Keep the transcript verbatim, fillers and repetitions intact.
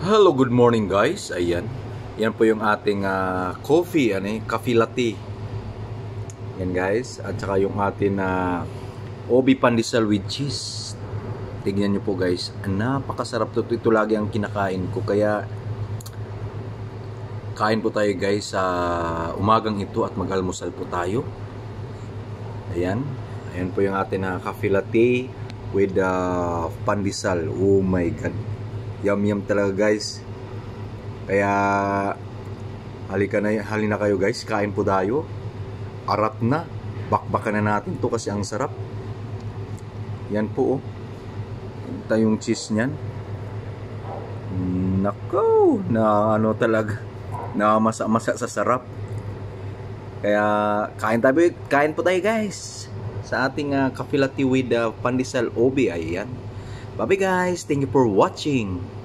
Hello, good morning guys. Ayan. Yan po yung ating uh, coffee, ano eh, coffee latte. Yan guys. At saka yung ating uh, obi pandesal with cheese. Tignan nyo po guys. Napakasarap to. Ito lagi ang kinakain ko. Kaya kain po tayo guys sa uh, umagang ito at mag-almusal po tayo. Ayan. Ayan po yung ating uh, coffee latte with uh, pandesal. Oh my god. Yum yum talaga guys. Kaya halika na, halina kayo guys, kain po tayo. Arat na. Bakbakan na natin to kasi ang sarap. Yan po oh. Ito yung cheese niyan. Nako, na ano talaga. Na masa-masa sa sarap. Kaya kain tayo, kain po tayo guys. Sa ating uh, coffee latte with uh, pandesal obi. Ayan. Bye bye guys. Thank you for watching.